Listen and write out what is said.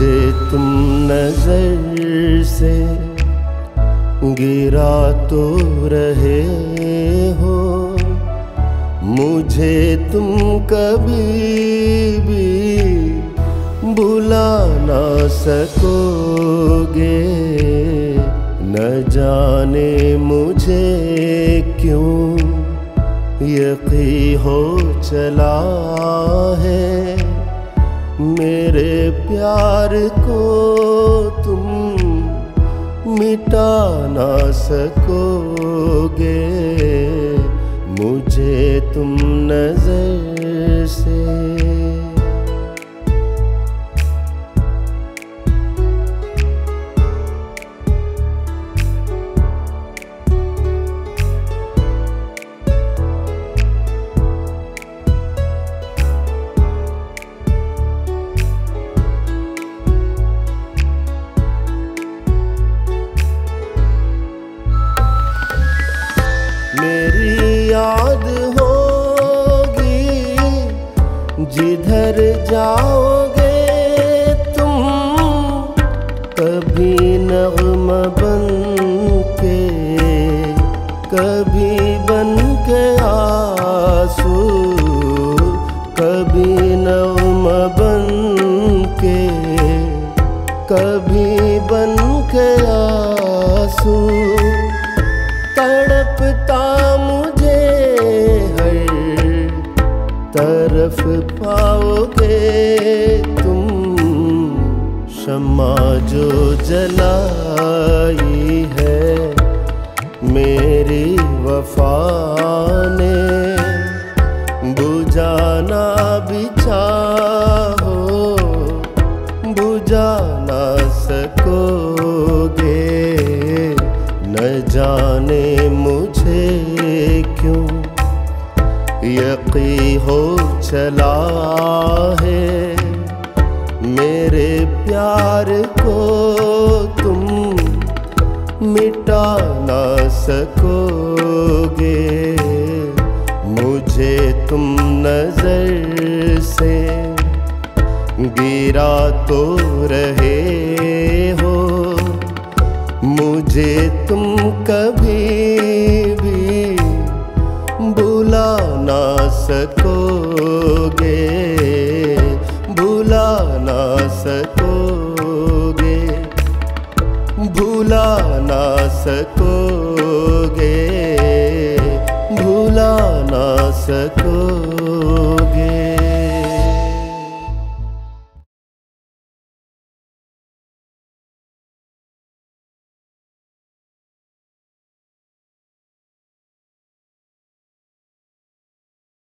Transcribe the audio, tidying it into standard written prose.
मुझे तुम नजर से गिरा तो रहे हो, मुझे तुम कभी भी भुला ना सकोगे। न जाने मुझे क्यों यकीन हो चला है, मेरे प्यार को तुम मिटा ना सकोगे। मुझे तुम नजर से मेरी याद होगी जिधर जाओगे तुम, कभी नग़्मा बन के, कभी बन के आंसू, कभी नग़्मा बन के, कभी बन के आंसू। तड़पता मुझे हर तरफ पाओगे तुम, शम्मा जो जलाई है मेरी वफा ने, बुझाना भी चाहो बुझा ना सकोगे। न जाने मुझे क्यों यकीन हो चला है, मेरे प्यार को तुम मिटा ना सकोगे। मुझे तुम नजर से गिरा तो रहे हो, मुझे तुम कभी भी भुला ना सको।